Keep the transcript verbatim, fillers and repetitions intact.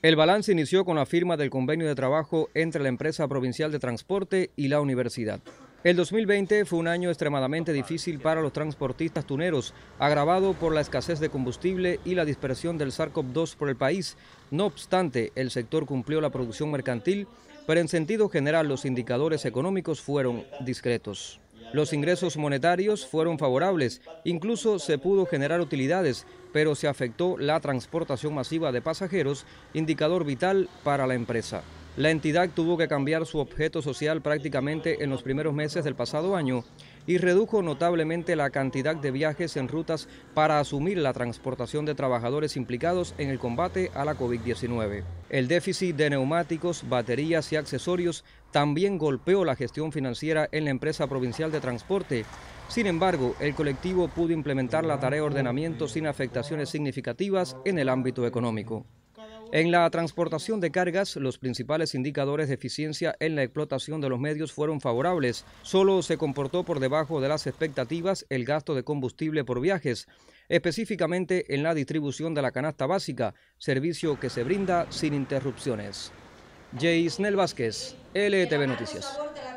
El balance inició con la firma del convenio de trabajo entre la empresa provincial de transporte y la universidad. El dos mil veinte fue un año extremadamente difícil para los transportistas tuneros, agravado por la escasez de combustible y la dispersión del SARCOP dos por el país. No obstante, el sector cumplió la producción mercantil, pero en sentido general los indicadores económicos fueron discretos. Los ingresos monetarios fueron favorables, incluso se pudo generar utilidades, pero se afectó la transportación masiva de pasajeros, indicador vital para la empresa. La entidad tuvo que cambiar su objeto social prácticamente en los primeros meses del pasado año y redujo notablemente la cantidad de viajes en rutas para asumir la transportación de trabajadores implicados en el combate a la COVID diecinueve. El déficit de neumáticos, baterías y accesorios también golpeó la gestión financiera en la empresa provincial de transporte. Sin embargo, el colectivo pudo implementar la tarea de ordenamiento sin afectaciones significativas en el ámbito económico. En la transportación de cargas, los principales indicadores de eficiencia en la explotación de los medios fueron favorables. Solo se comportó por debajo de las expectativas el gasto de combustible por viajes, específicamente en la distribución de la canasta básica, servicio que se brinda sin interrupciones. Jaisnel Vázquez, L T V Noticias.